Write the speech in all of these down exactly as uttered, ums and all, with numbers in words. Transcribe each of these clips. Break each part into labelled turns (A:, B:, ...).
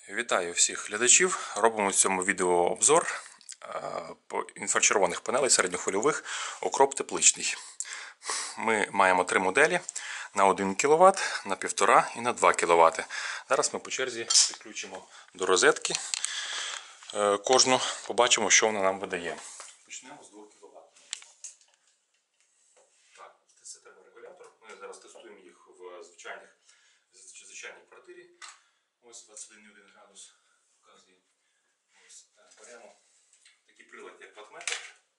A: Вітаю всіх глядачів. Робимо в цьому відео обзор інфрачервоних панелей середньохвильових окроп тепличний. Ми маємо три моделі на один кіловат, на півтора і на два кіловати. Зараз ми по черзі підключимо до розетки кожну, побачимо, що вона нам видає. Почнемо з двох кіловат. Так, це терморегулятор. Ми зараз тестуємо їх в звичайних, звичайній квартирі. Ось двадцять один і один градус показує. Ось, беремо такий прилад, як ваттметр.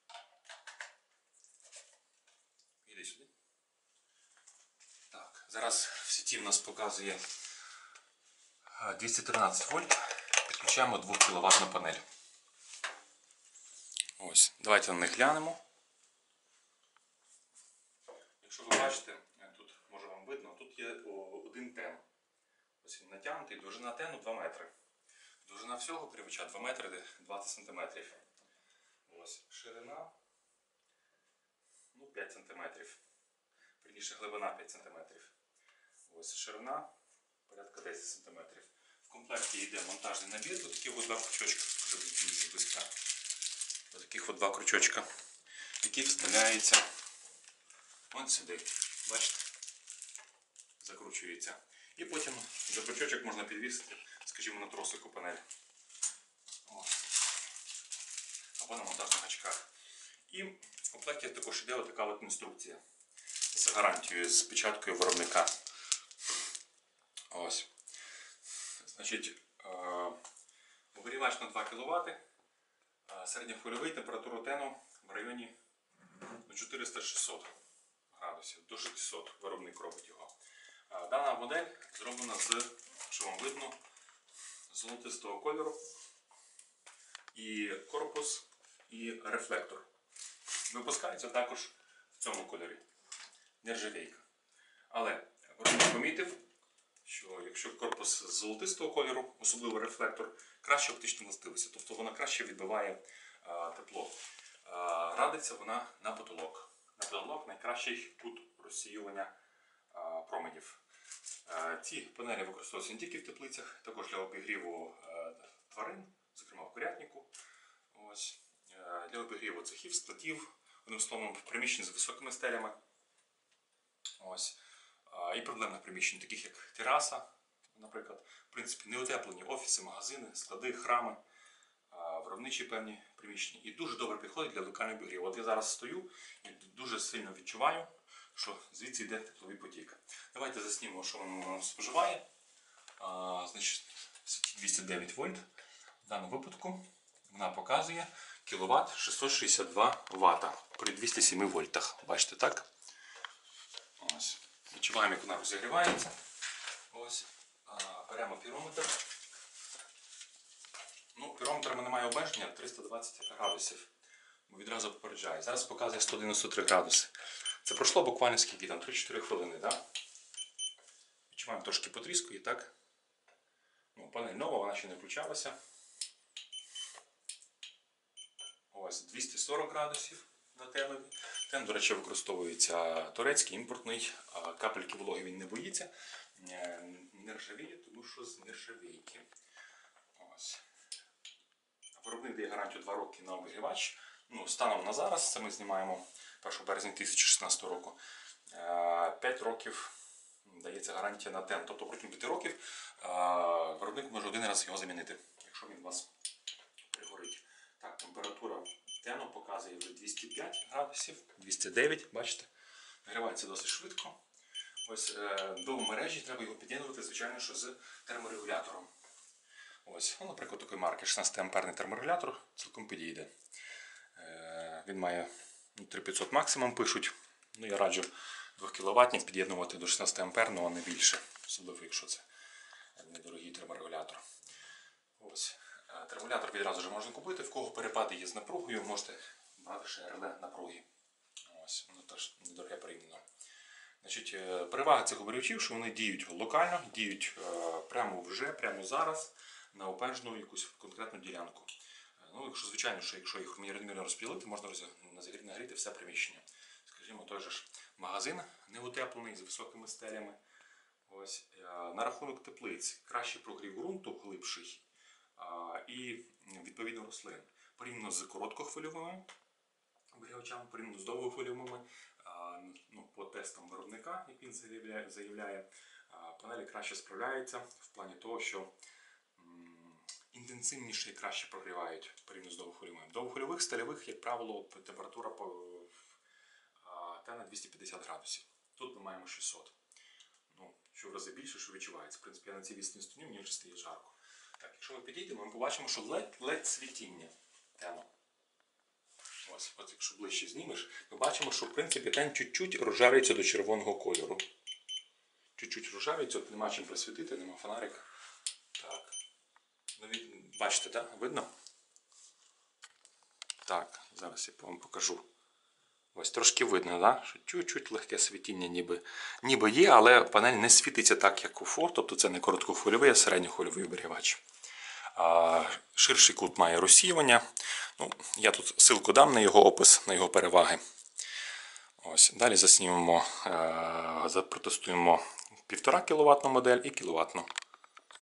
A: Іди сюди. Так, зараз в сіті в нас показує двісті тринадцять вольт. Підключаємо двох кіловатну панель. Ось, давайте на них глянемо. Якщо ви бачите, тут може вам видно, тут є один тен. Ось він натягнутий, довжина тену два метри. Довжина всього кривича два метри двадцять сантиметрів. Ось ширина ну, п'ять сантиметрів. Вірніше, глибина п'ять сантиметрів. Ось ширина порядка десять сантиметрів. В комплекті йде монтажний набір, ось такі ось два крючочка, дуже близько. Ось таких от два крючочка, які вставляються ось сюди. Бачите? Закручується. І потім за крючочок можна підвісити, скажімо, на тросику панель. Ось. Або на монтажних гачках. І в комплекті також йде така от інструкція з гарантією, з печаткою виробника.Ось. Значить, обігрівач на два кіловати, середньохвильовий, температуру тену в районі чотириста шістсот градусів, до шістсот виробник робить його. Дана модель зроблена з, що вам видно, золотистого кольору, і корпус, і рефлектор. Випускається також в цьому кольорі, нержавійка. Але виробник помітив, що якщо корпус з золотистого кольору, особливо рефлектор, краще оптичні властивості, тобто вона краще відбиває а, тепло. А, радиться вона на потолок. На потолок найкращий кут розсіювання а, променів. А, ці панелі використовуються не тільки в теплицях, також для обігріву а, тварин, зокрема в курятнику. Ось. А, для обігріву цехів, складів, одним словом, в приміщенні з високими стелями. Ось. І проблемних приміщень, таких як тераса, наприклад, в принципі, неутеплені офіси, магазини, склади, храми, виробничі певні приміщення. І дуже добре підходить для локального обігріву. От я зараз стою і дуже сильно відчуваю, що звідси йде тепловий потік. Давайте заснімемо, що воно споживає. А, значить, двісті дев'ять вольт. В даному випадку вона показує кіловат шістсот шістдесят два вата при двісті сім вольтах. Бачите, так? Ось. Відчуваємо, як вона розігрівається. Ось. А, беремо пірометр. Ну, пірометр не має обмеження триста двадцять градусів. Бо відразу попереджає. Зараз показує сто дев'яносто три градуси. Це пройшло буквально скільки там, три-чотири хвилини. Да? Відчуваємо, трошки потріскує, так? Ну, панель нова, вона ще не включалася. Ось двісті сорок градусів на тенові. Тен, до речі, використовується турецький, імпортний, капельки вологи він не боїться, не ржавіє, тому що з нержавійки. Ось. Виробник дає гарантію два роки на обігрівач. Ну, станом на зараз, це ми знімаємо першого березня дві тисячі шістнадцятого року, п'ять років дається гарантія на тен. Тобто протягом п'яти років виробник може один раз його замінити, якщо він у вас пригорить. Так, температура тену показує вже двісті п'ять градусів, двісті дев'ять, бачите, нагрівається досить швидко. Ось е, до мережі треба його під'єднувати, звичайно, що з терморегулятором. Ось, ну, наприклад, такої марки шістнадцять амперний терморегулятор цілком підійде. Е, він має ну, три тисячі п'ятсот максимум пишуть. Ну, я раджу двохкіловатний під'єднувати до шістнадцять амперного, а не більше, особливо якщо це недорогий терморегулятор. Ось. Терморегулятор відразу вже можна купити, в кого перепади є з напругою, можете брати ще реле напруги. Ось, воно теж недороге порівняно. Значить, перевага цих обігрівачів, що вони діють локально, діють прямо вже, прямо зараз, на обмежену якусь конкретну ділянку. Ну, якщо, звичайно, що якщо їх рівномірно розподілити, можна нагріти все приміщення. Скажімо, той же ж магазин неутеплений, з високими стелями. Ось, е, на рахунок теплиць. Кращий прогрів ґрунту, глибший, а, і відповідно рослин. Порівняно з короткохвильовими обігрівачами, порівняно з довгохвильовими, а, ну, по тестам виробника, як він заявляє, заявляє а, панелі краще справляються в плані того, що м, інтенсивніше і краще прогрівають порівняно з довгохвильовими. В довгохвильових стальових, як правило, температура по та на двісті п'ятдесят градусів. Тут ми маємо шістсот. Ну, що в рази більше, що відчувається. В принципі, я на цій відстані стою, мені вже стає жарко. Так, якщо ми підійдемо, ми побачимо, що ледь світіння тену. Ось, от якщо ближче знімеш, ми бачимо, що в принципі тен чуть-чуть розжарюється до червоного кольору. Чуть-чуть розжарюється, от нема чим присвітити, нема фонарика. Так. Ну, від... Бачите, так? Видно? Так, зараз я вам покажу. Ось трошки видно, да? Що чуть-чуть легке світіння ніби, ніби є, але панель не світиться так, як у Ford, тобто це не короткохвильовий, а середньохвильовий обігрівач. А, ширший кут має розсіювання. Ну, я тут ссылку дам на його опис, на його переваги. Ось. Далі заснімемо, е, запротестуємо півтора кіловатну модель і кіловатну.